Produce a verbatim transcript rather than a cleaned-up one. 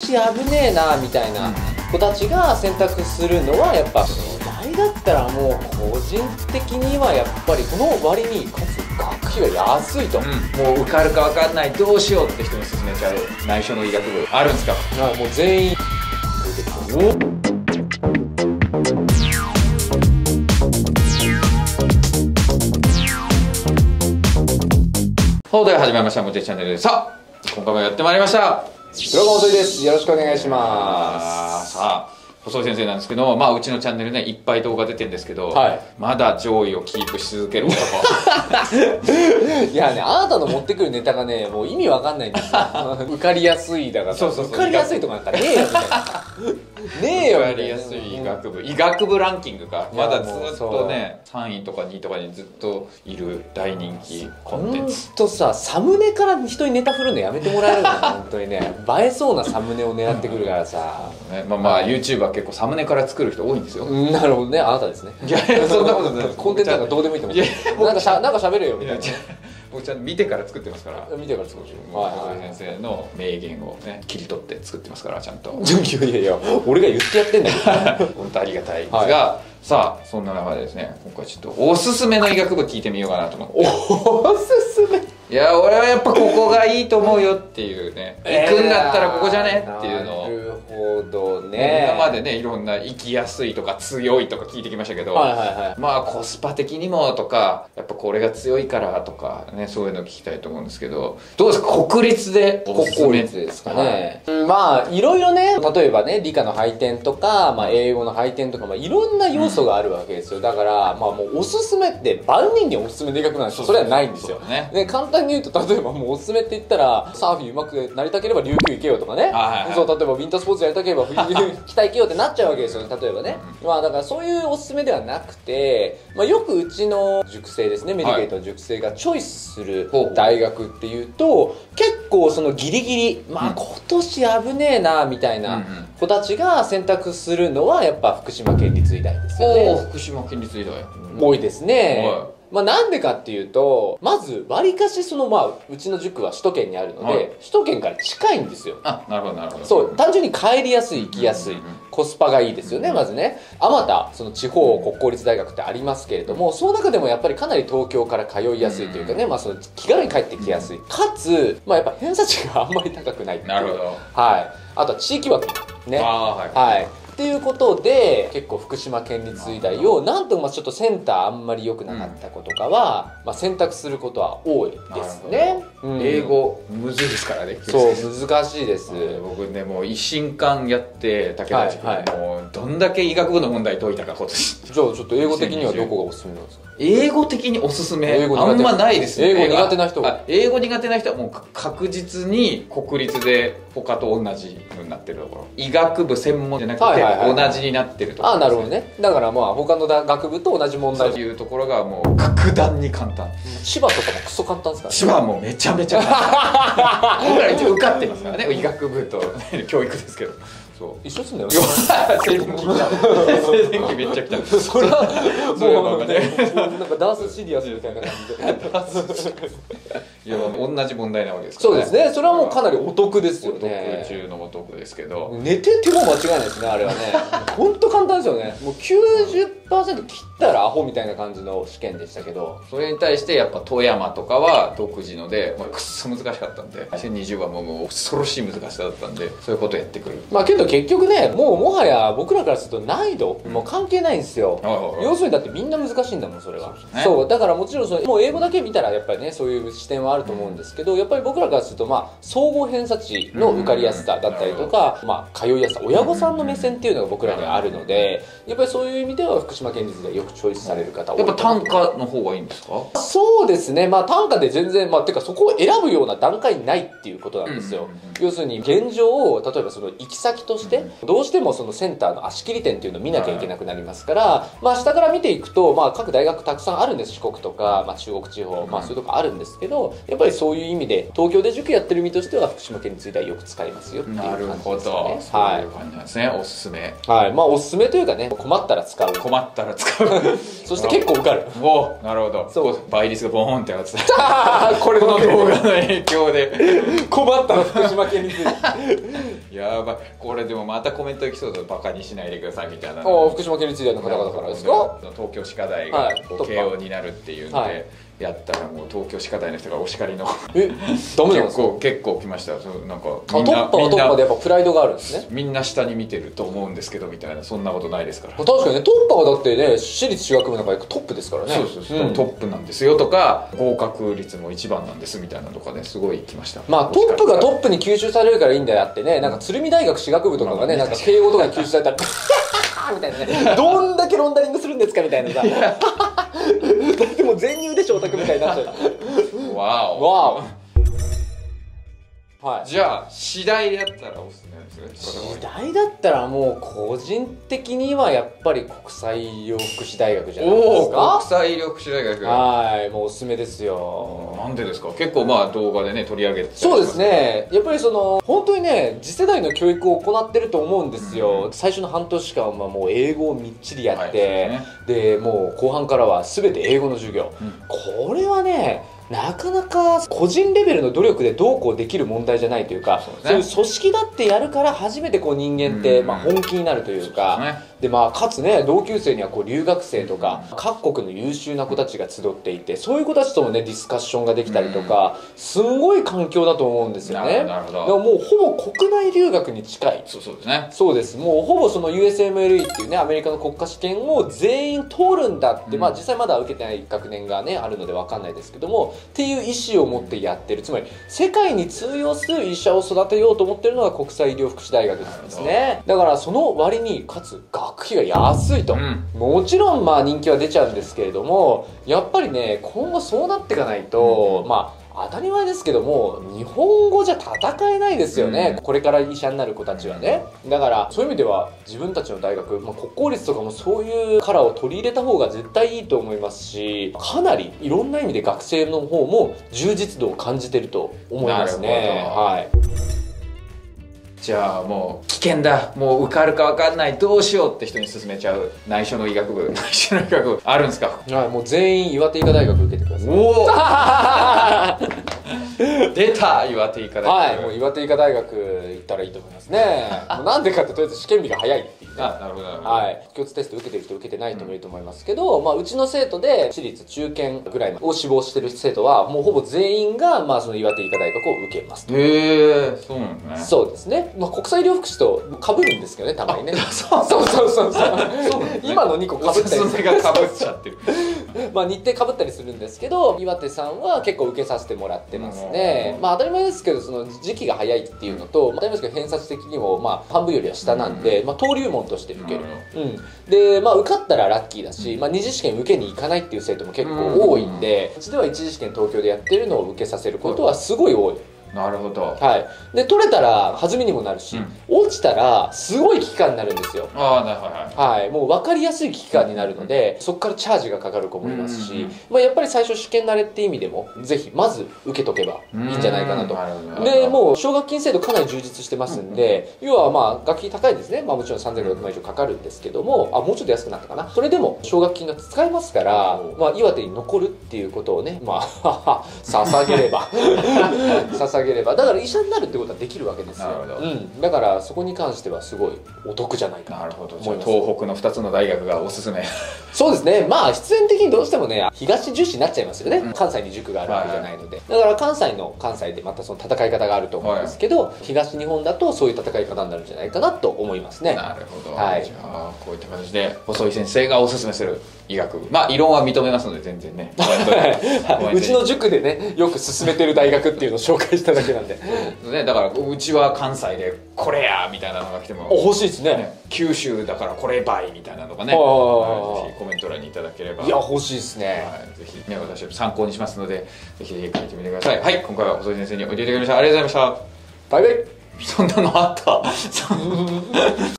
年危ねえなみたいな子たちが選択するのはやっぱ大だったらもう個人的にはやっぱりこの割にかつ学費が安いと、うん、 もう受かるか分かんないどうしようって人に勧めちゃう内緒の医学部あるんですか？ あもう全員ほうでは始まりましたもちチャンネルです。さあ今回もやってまいりました。 黒川細井です。よろしくお願いします。 さあ細井先生なんですけど、まあうちのチャンネルねいっぱい動画出てるんですけど、はい、まだ上位をキープし続ける男いやね、あなたの持ってくるネタがねもう意味わかんないんですよ受かりやすいだからそうそうそう受かりやすいとかなんかねえよみたいなねえよみたいな。 受かりやすい医学部、医学部ランキングかまだずっとねさんいとかにいとかにずっといる大人気コンテンツ。 ほんとさ、サムネから人にネタ振るのやめてもらえるの本当にね映えそうなサムネを狙ってくるからさ、 ね、まあまあ YouTuber は結構サムネから作る人多いんですよ。 なるほどね、あなたですね。 いやいやそんなことないコンテンツなんかどうでもいいと思う。なんかしゃなんか喋れよみたいな。 僕ちゃんと見てから作ってますから。 見てから作ってる。 細井先生の名言をね切り取って作ってますからちゃんと。 いやいや俺が言ってやってんだけど本当ありがたいですが、はい、さあそんな中でですね今回ちょっとおすすめの医学部聞いてみようかなと思って。 おすすめ。 いや俺はやっぱここがいいと思うよっていうね、えー、行くんだったらここじゃねっていうのを。 なるほどね。 今までねいろんな行きやすいとか強いとか聞いてきましたけど、 はいはいはい、 まあコスパ的にもとかやっぱこれが強いからとかねそういうの聞きたいと思うんですけど、どうですか国立でおすすめですかね。はい、まあいろいろね、例えばね理科の配点とか、まあ、英語の配点とか、まあ、いろんな要素があるわけですよ。だからまあもうおすすめって万人におすすめで医学部なんですよ。それはないんですよ。ね、で簡単に言うと例えばもうおすすめって言ったらサーフィンうまくなりたければ琉球行けよとかね、はいはいはい、そう例えばウィンタースポーツやりたければ北行けよってなっちゃうわけですよね、例えばね。まあだからそういうおすすめではなくて、まあ、よくうちの塾生ですね、メディケートの塾生がチョイスする大学っていうと、結構そのギリギリまあ今年危ねえなみたいな子たちが選択するのはやっぱ福島県立医大ですよね。 お福島県立医大多いですね。まあなんでかっていうと、まずわりかしそのまあうちの塾は首都圏にあるので、はい、首都圏から近いんですよ。 あ、なるほどなるほど。 そう単純に帰りやすい行きやすい、うんうんうん、コスパがいいですよね。まずね、あまたその地方国公立大学ってありますけれども、その中でもやっぱりかなり東京から通いやすいというかね、まあその気軽に帰ってきやすい、かつまあやっぱ偏差値があんまり高くないっていう。 なるほど。 はい。あとは地域枠ね。あ、はい、はい。っていうことで結構福島県立医大をなんとまあちょっとセンターあんまり良くなかった子とかは、うん、まあ選択することは多いですね。 うん、英語むずいですからね。 そう難しいです。 僕ねもう一新館やって武田塾、はいはい、もうどんだけ医学部の問題解いたか今年。じゃあちょっと英語的にはどこがおすすめなんですか？ 英語的におすすめあんまないですね。 英語苦手な人は英語苦手な人はもう確実に国立で他と同じになってるところ、医学部専門じゃなくて、はいはいはい、同じになってるところ、 ね、ああなるほどね。だからまあ他の学部と同じ問題というところがもう格段に簡単。 千葉とかもクソ簡単ですからね。 千葉はもうめちゃめちゃ簡単僕ら一応受かってますからね、医学部と教育ですけど。そう一緒すんだよね。 静電気来た。静電気めっちゃ来た。 それはもうね、なんかダースシリアスみたいな感じで。 いや同じ問題なわけですからね。そうですね。それはもうかなりお得ですよね。 お得中のお得ですけど。 寝てても間違いないですねあれはね。本当簡単ですよね。もうきゅうじゅっパーセント切ったらアホみたいな感じの試験でしたけど、 それに対してやっぱ富山とかは独自ので、まあ、くっそ難しかったんで、にせんにじゅうはもうもう恐ろしい難しさだったんで、そういうことやってくる。 まあけど結局ね、もうもはや僕らからすると難易度もう関係ないんですよ。うん、要するにだってみんな難しいんだもんそれは。そう、ね、そうだからもちろんそのもう英語だけ見たらやっぱりねそういう視点はあると思うんですけど、やっぱり僕らからするとまあ総合偏差値の受かりやすさだったりとか、まあ通いやすさ、親御さんの目線っていうのが僕らにはあるので、やっぱりそういう意味では福島県立でよくチョイスされる方多い。 やっぱ単価の方がいいんですか？ そうですね。まあ単価で全然まあてかそこを選ぶような段階ないっていうことなんですよ。要するに現状を例えばその行き先としてどうしてもそのセンターの足切り点っていうのを見なきゃいけなくなりますから、まあ下から見ていくとまあ各大学たくさんあるんです。四国とか、まあ、中国地方、まあそういうとこあるんですけど、やっぱりそういう意味で東京で塾やってる身としては福島県立医大よく使いますよっていう感じですね。 なるほど。そういう感じなんですね。おすすめ。 はい。まあおすすめというかね、困ったら使う。 困ったら使う。 そして結構受かる。 おなるほど。そう倍率がボーンって上がってた。これの動画の影響で困ったら福島県立医大。 いやばい、これでもまたコメントいきそうだ、バカにしないでくださいみたいな。 ああ、福島県立大の方々からですか。 東京歯科大がこう慶応になるっていうんでやったら、もう東京歯科大の人がお叱りのえ、ダメなんですか。 結構結構来ました。そう、なんかトッパーはトッパーでやっぱプライドがあるんですね。 みんな下に見てると思うんですけどみたいな、そんなことないですから。 確かにね、トッパーはだってね、私立私学部の中でトップですからね。 そうそうそう、うん、トップなんですよとか、合格率も一番なんですみたいなとかね、すごい来ました。 まあトップがトップに吸収されるからいいんだよってね、なんか鶴見大学私学部とかがね、なんか慶応とかに吸収されたらみたいなね、どんだけロンダリングするんですかみたいなさだってもう全入でしょオタクみたいになっちゃう。 わおわお。はい、 じゃあ次第でやったらおすすめですよ。 次第だったらもう個人的にはやっぱり国際医療福祉大学じゃないですか。 国際医療福祉大学、 はい、もうおすすめですよ。 なんでですか。結構まあ動画でね取り上げて、 そうですね、やっぱりその本当にね次世代の教育を行ってると思うんですよ、うん、最初の半年間はもう英語をみっちりやって、はいね、でもう後半からは全て英語の授業、うん、これはねなかなか個人レベルの努力でどうこうできる問題じゃないというか、そうね、そういう組織だってやるから初めてこう人間ってまあ本気になるというか、でまあかつね同級生にはこう留学生とか各国の優秀な子たちが集っていて、そういう子たちともねディスカッションができたりとか、すんごい環境だと思うんですよね。 なるほど。 でももうほぼ国内留学に近い。 そうそうですね。 そうです。もうほぼその ユーエスエムエルイー っていうねアメリカの国家試験を全員通るんだって、うん、まあ実際まだ受けてない学年がねあるので分かんないですけどもっていう意思を持ってやってる、つまり世界に通用する医者を育てようと思ってるのが国際医療福祉大学なんですね。だからその割にかつ学費が安いと、うん、もちろんまあ人気は出ちゃうんですけれども、やっぱりね今後そうなっていかないと、うん、まあ当たり前ですけども日本語じゃ戦えないですよね、うん、これから医者になる子たちはね。だからそういう意味では自分たちの大学、まあ、国公立とかもそういうカラーを取り入れた方が絶対いいと思いますし、かなりいろんな意味で学生の方も充実度を感じてると思いますね。はい、 じゃあもう危険だ、もう受かるか分かんない、どうしようって人に勧めちゃう内緒の医学部、内緒の医学部あるんですか。 はい、もう全員岩手医科大学受けてください。 おお出た岩手医科大学。 はい、もう岩手医科大学行ったらいいと思いますね。もうなんでかってとりあえず試験日が早いっていうね。 あ、なるほどなるほど。 はい、共通テスト受けてる人受けてない人もいると思いますけど、うん、まあうちの生徒で私立中堅ぐらいを志望してる生徒はもうほぼ全員がまあその岩手医科大学を受けます。 へえ、そうなんですね。 そうですね。まあ国際医療福祉と被るんですけどね、たまにね。 そうそうそうそうそう。今のにこ被ったりする。 おすすめが被っちゃってる。 まあ日程被ったりするんですけど、岩手さんは結構受けさせてもらってますね。まあ当たり前ですけど、その時期が早いっていうのと、当たり前ですけど偏差値的にもまあ半分よりは下なんで、まあ登竜門として受ける。うん。で、まあ受かったらラッキーだし、まあ二次試験受けに行かないっていう生徒も結構多いんで、うちでは一次試験東京でやってるのを受けさせることはすごい多い。 なるほど。 はい。で取れたら弾みにもなるし、うん、落ちたらすごい危機感になるんですよ。 ああ、なるほど。 はい。もう分かりやすい危機感になるので、うん、そこからチャージがかかる子もいますし、まあやっぱり最初試験慣れって意味でもぜひまず受けとけばいいんじゃないかなと。でもう奨学金制度かなり充実してますんで、うん、要はまあ学費高いですね。まあもちろんさんぜんごひゃくまん以上かかるんですけども、あもうちょっと安くなったかな。それでも奨学金が使えますから、まあ岩手に残るっていうことをね、まあ捧げれば捧げれば、だから医者になるってことはできるわけですよ。なるほど。うん、だからそこに関してはすごいお得じゃないかなと思います。 東北のふたつの大学がおすすめ。 そうですね。まあ必然的にどうしてもね東重視になっちゃいますよね、うん、関西に塾があるわけじゃないので、はいはい、だから関西の関西でまたその戦い方があると思うんですけど、はい、東日本だとそういう戦い方になるんじゃないかなと思いますね。 なるほど、はい、じゃあこういった形で細井先生がおすすめする医学部、まあ異論は認めますので全然ねうちの塾でねよく進めてる大学っていうのを紹介しただけなんでね、だからうちは関西でこれやみたいなのが来ても欲しいですね。ね、 九州だからこれ倍みたいなのがね、はい、ぜひコメント欄にいただければ、 いや欲しいですね、 はい、ぜひね私は参考にしますのでぜひぜひ書いてみてください。はい、今回は細井先生においでいただきました。ありがとうございました。 バイバイ。 そんなのあった